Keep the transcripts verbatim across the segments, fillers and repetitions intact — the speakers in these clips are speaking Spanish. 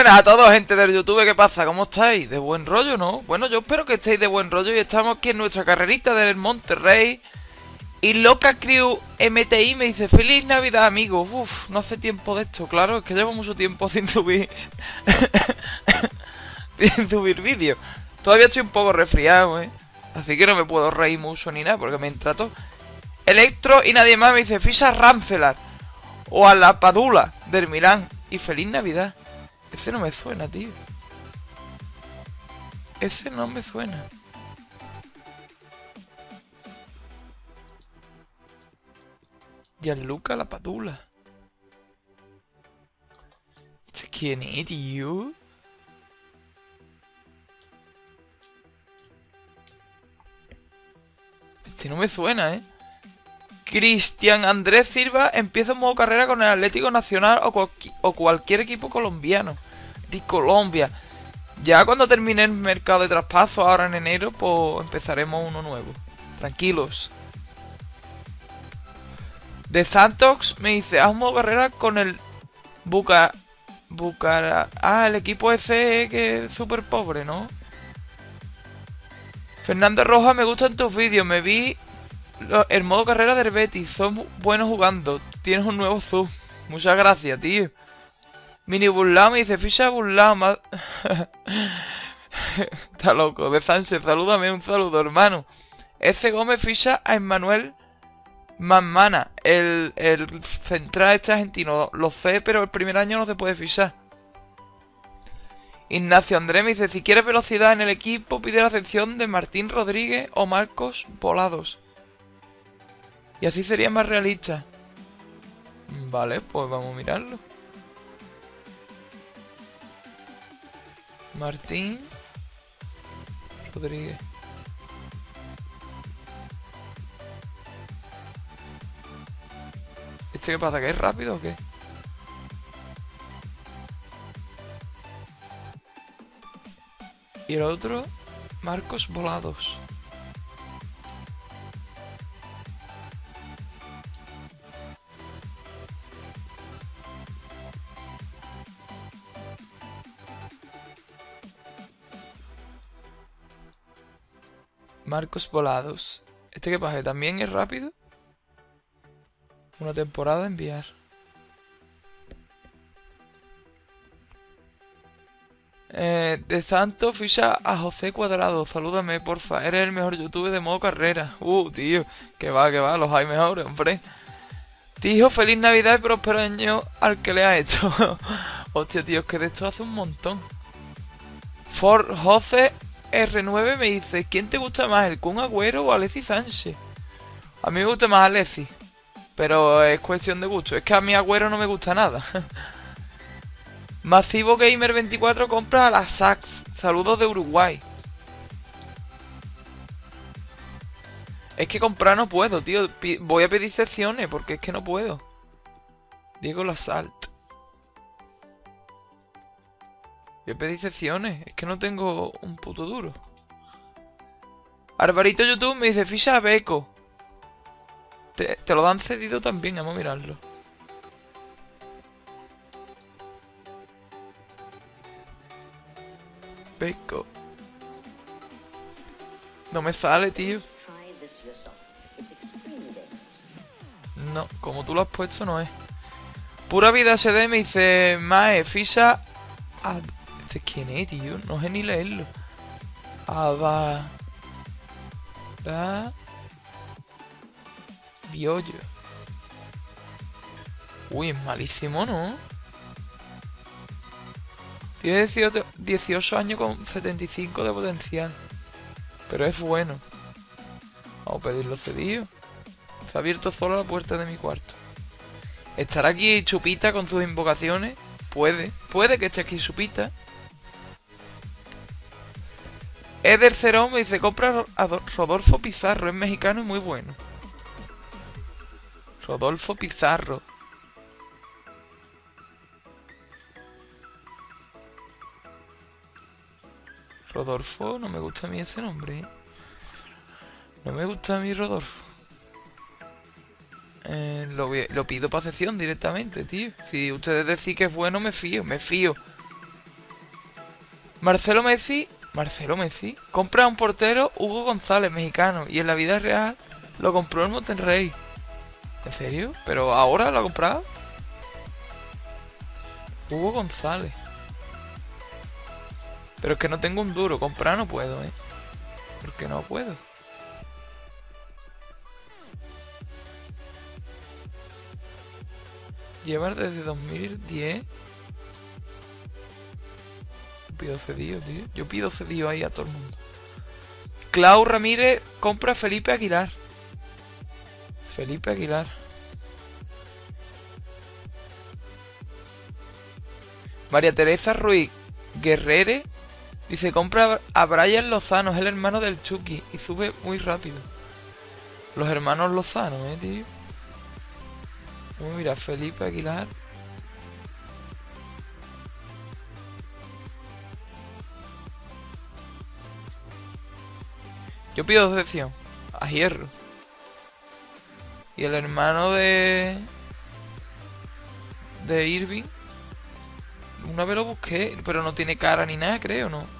buenas a todos, gente del YouTube, ¿qué pasa? ¿Cómo estáis? ¿De buen rollo, no? Bueno, yo espero que estéis de buen rollo y estamos aquí en nuestra carrerita del Monterrey. Y Loca Crew M T I me dice, feliz Navidad, amigos. Uf, no hace tiempo de esto, claro, es que llevo mucho tiempo sin subir sin subir vídeos. Todavía estoy un poco resfriado, eh. Así que no me puedo reír mucho ni nada, porque me entra todo. Electro y nadie más me dice, Fisa Ramcelar o a la Padula del Milán. Y feliz Navidad. Ese no me suena, tío. Ese no me suena. Gianluca la Padula. ¿Este quién es, tío? Este no me suena, ¿eh? Cristian Andrés Silva empieza en modo carrera con el Atlético Nacional o, cual o cualquier equipo colombiano. De Colombia. Ya cuando termine el mercado de traspaso, ahora en enero, pues empezaremos uno nuevo. Tranquilos. De Santos me dice, haz un modo carrera con el Buca... Bucara... Ah, el equipo ese que es súper pobre, ¿no? Fernando Rojas, me gustan tus vídeos. Me vi el modo carrera del Betis. Son buenos jugando. Tienes un nuevo sub. Muchas gracias, tío. Mini Burlao me dice, ficha Burlao más... Está loco. De Sánchez, salúdame, un saludo, hermano. F. Gómez ficha a Emmanuel Manmana, el, el central este argentino. Lo sé, pero el primer año no se puede fichar. Ignacio Andrés me dice, si quieres velocidad en el equipo, pide la sección de Martín Rodríguez o Marcos Volados. Y así sería más realista. Vale, pues vamos a mirarlo. Martín Rodríguez. ¿Este qué pasa? ¿Que es rápido o qué? Y el otro, Marcos Volados. Marcos Volados. ¿Este qué pasa? ¿También es rápido? Una temporada enviar. Eh, de Santos ficha a José Cuadrado. Salúdame, porfa. Eres el mejor youtuber de modo carrera. Uh, tío. Que va, que va. Los hay mejores, hombre. Tío, feliz Navidad y próspero año al que le ha hecho. Hostia, tío, es que de esto hace un montón. For José R nueve me dice, ¿quién te gusta más, el Kun Agüero o Alexis Sánchez? A mí me gusta más Alexis, pero es cuestión de gusto. Es que a mí Agüero no me gusta nada. Masivo Gamer veinticuatro compra a la Sax. Saludos de Uruguay. Es que comprar no puedo, tío. Voy a pedir secciones porque es que no puedo. Diego Lasalt. Voy a pedir secciones. Es que no tengo un puto duro. Alvarito YouTube me dice, ficha a Beco. Te, te lo dan cedido también, vamos a mirarlo. Beco. No me sale, tío. No, como tú lo has puesto no es. Pura vida S D me dice, Mae, ficha a... ¿Este quién es, tío? No sé ni leerlo. Ava... La... Biollo. Uy, es malísimo, ¿no? Tiene dieciocho años con setenta y cinco de potencial. Pero es bueno. Vamos a pedirlo cedido. Se ha abierto solo la puerta de mi cuarto. ¿Estará aquí Chupita con sus invocaciones? Puede. Puede que esté aquí Chupita. Eder Cerón me dice, compra a Rodolfo Pizarro. Es mexicano y muy bueno. Rodolfo Pizarro. Rodolfo, no me gusta a mí ese nombre, ¿eh? No me gusta a mí Rodolfo. Eh, lo, lo pido para sesión directamente, tío. Si ustedes decís que es bueno, me fío, me fío. Marcelo Messi... Marcelo Messi compra a un portero Hugo González, mexicano, y en la vida real lo compró el Monterrey. ¿En serio? ¿Pero ahora lo ha comprado? Hugo González. Pero es que no tengo un duro, comprar no puedo, ¿eh? Porque no puedo. Llevar desde dos mil diez. Pido cedido, tío. Yo pido cedido ahí a todo el mundo. Clau Ramírez compra a Felipe Aguilar. Felipe Aguilar. María Teresa Ruiz Guerrere dice: compra a Brian Lozano, es el hermano del Chucky y sube muy rápido. Los hermanos Lozano, eh, tío. Uy, mira, Felipe Aguilar. Yo pido decepción a Hierro. Y el hermano de... De Irving. Una vez lo busqué, pero no tiene cara ni nada, creo, ¿no?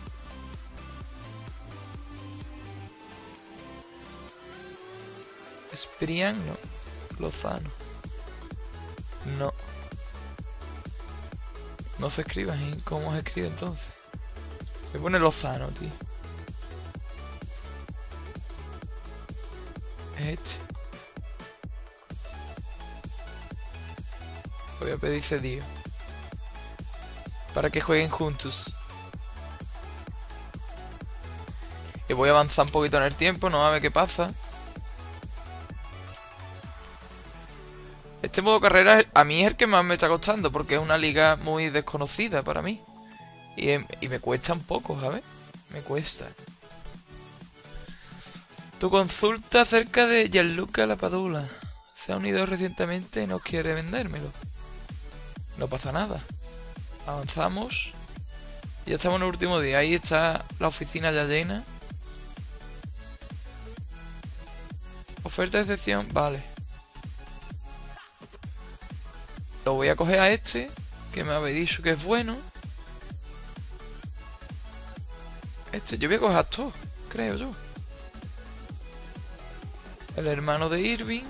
Esprian, no. Lozano. No. No se escribe, ¿eh? ¿Cómo se escribe entonces? Me pone Lozano, tío. Este. Voy a pedir cedido para que jueguen juntos. Y voy a avanzar un poquito en el tiempo, no a ver qué pasa. Este modo carrera a mí es el que más me está costando, porque es una liga muy desconocida para mí. Y, y me cuesta un poco, ¿sabes? Me cuesta. Tu consulta acerca de Gianluca Lapadula. Se ha unido recientemente y no quiere vendérmelo. No pasa nada. Avanzamos. Ya estamos en el último día. Ahí está la oficina ya llena. Oferta de excepción. Vale. Lo voy a coger a este, que me habéis dicho que es bueno. Este, yo voy a coger a todos, creo yo. El hermano de Irving.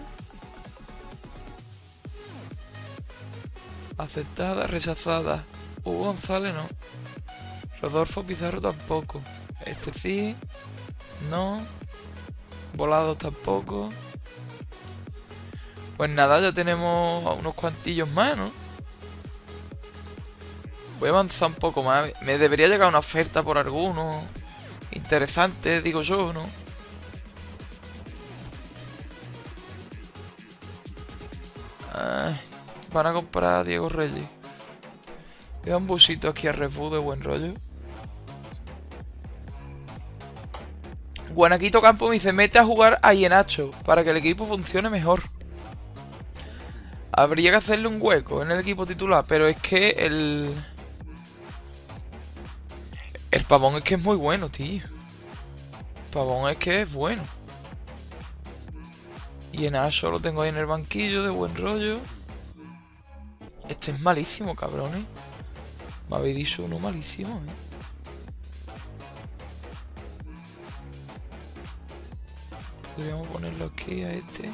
Aceptada, rechazada. Hugo González no. Rodolfo Pizarro tampoco. Este sí. No. Volados tampoco. Pues nada, ya tenemos unos cuantillos más, ¿no? Voy a avanzar un poco más. Me debería llegar una oferta por alguno. Interesante, digo yo, ¿no? Ay, van a comprar a Diego Reyes. Veo un busito aquí a Refú de buen rollo. Guanaquito Campo me dice: mete a jugar a Ienacho para que el equipo funcione mejor. Habría que hacerle un hueco en el equipo titular, pero es que el... El Pavón es que es muy bueno, tío. El Pavón es que es bueno. Y en Asho lo tengo ahí en el banquillo de buen rollo. Este es malísimo, cabrones. Me habéis dicho uno malísimo, ¿eh? Podríamos ponerlo aquí a este.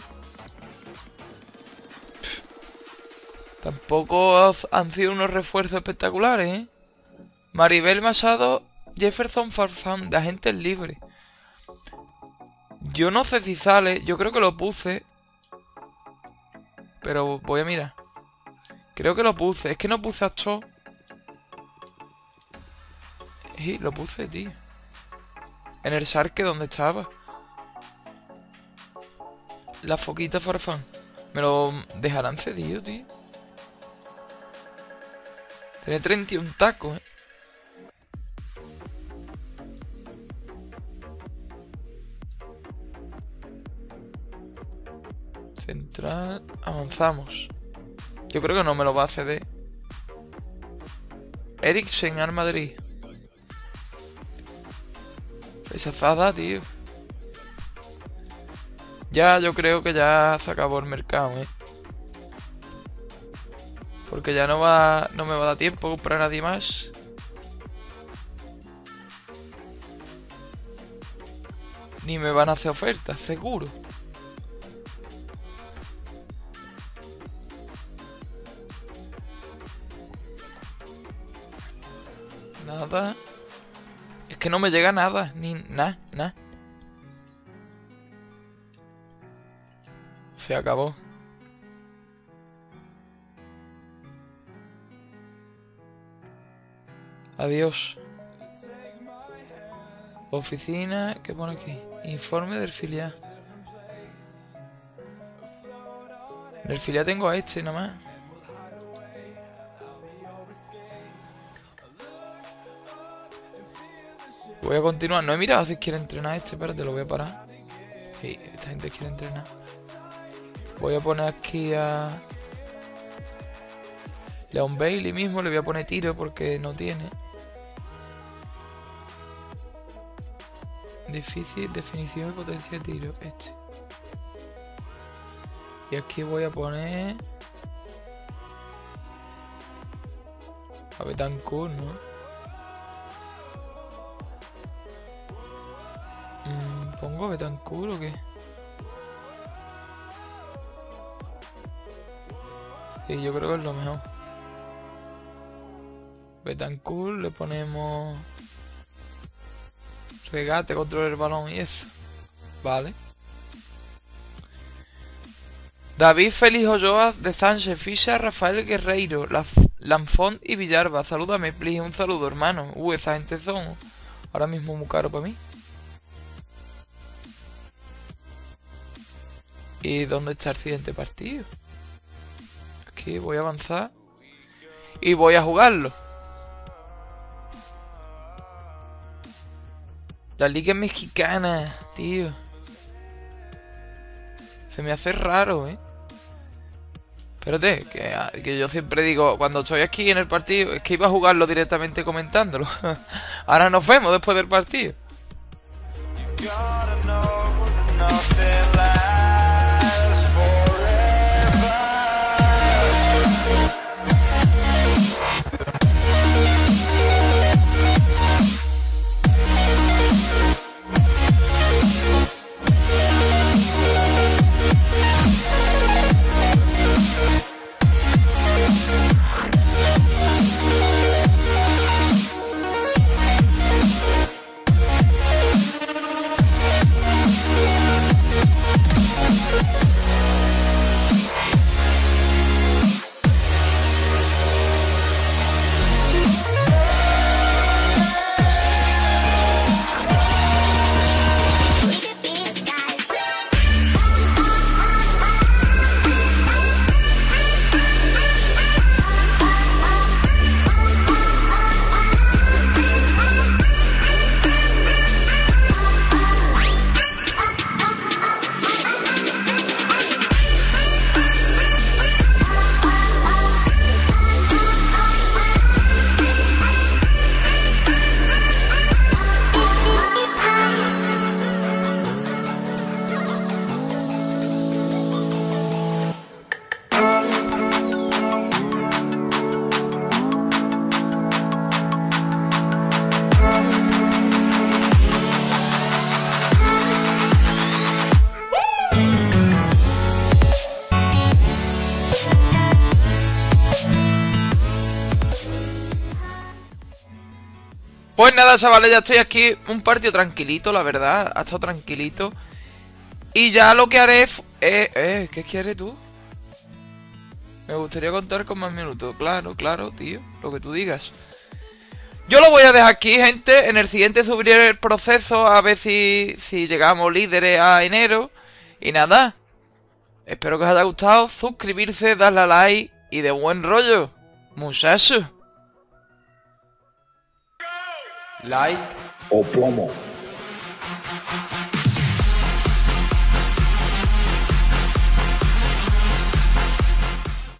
Tampoco han sido unos refuerzos espectaculares, ¿eh? Maribel Machado, Jefferson Farfán, de agentes libres. Yo no sé si sale, yo creo que lo puse. Pero voy a mirar. Creo que lo puse, es que no puse a Cho. Sí, lo puse, tío. En el Shark donde estaba. La foquita Farfán. Me lo dejarán cedido, tío. Tiene treinta y un tacos, eh. Central. Avanzamos. Yo creo que no me lo va a ceder. Eriksen al Madrid. Rechazada, tío. Ya, yo creo que ya se acabó el mercado, eh. Porque ya no va, no me va a dar tiempo a comprar a nadie más. ni me van a hacer ofertas, seguro. Nada. Es que no me llega nada, ni nada, nada. Se acabó. Adiós. Oficina, ¿qué pone aquí? Informe del filial. En el filial tengo a este nomás. Voy a continuar. No he mirado si quiere entrenar este, pero te lo voy a parar. Sí, esta gente quiere entrenar. Voy a poner aquí a Leon Bailey mismo. Le voy a poner tiro porque no tiene. Difícil, definición y potencia de tiro. Este. Y aquí voy a poner a Betancourt, ¿no? Mm, ¿Pongo Betancourt o qué? Sí, yo creo que es lo mejor. Betancourt, le ponemos regate, control del balón y eso. Vale. David Félix Olloa de Sánchez, Ficha, Rafael Guerreiro, Lanfont y Villalba. Salúdame, please. Un saludo, hermano. Uh, esa gente son ahora mismo muy caro para mí. ¿Y dónde está el siguiente partido? Aquí voy a avanzar y voy a jugarlo. La Liga Mexicana, tío. Se me hace raro, ¿eh? Espérate, que, que yo siempre digo, cuando estoy aquí en el partido, es que iba a jugarlo directamente comentándolo. Ahora nos vemos después del partido. Pues nada, chavales, ya estoy aquí. Un partido tranquilito, la verdad. Ha estado tranquilito. Y ya lo que haré... Eh, eh, ¿qué quieres tú? Me gustaría contar con más minutos. Claro, claro, tío. Lo que tú digas. Yo lo voy a dejar aquí, gente. En el siguiente subiré el proceso a ver si, si llegamos líderes a enero. Y nada. Espero que os haya gustado. Suscribirse, darle a like y de buen rollo. Muchachos. Like o plomo.